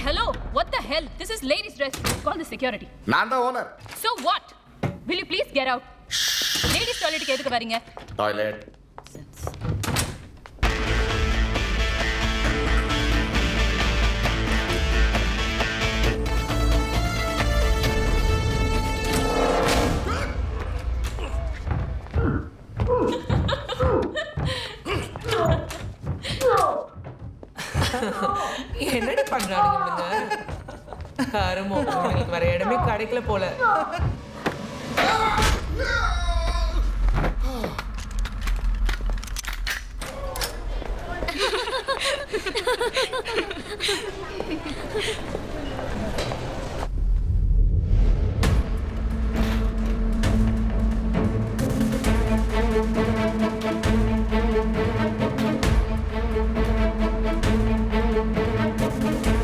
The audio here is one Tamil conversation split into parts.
hello. What the hell? This is ladies' dress. Call the security. நான் தான் owner. So what? Will you please get out? Ladies' toilet க்கு எதுக்கு வரீங்க? Toilet. என்னடி பண்றாங்க ஆரம்போ உங்களுக்கு வேற இடமே கிடைக்கல போல.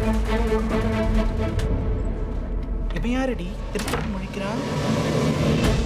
இவன் யாரடி திருப்பி முடிக்கிறான்?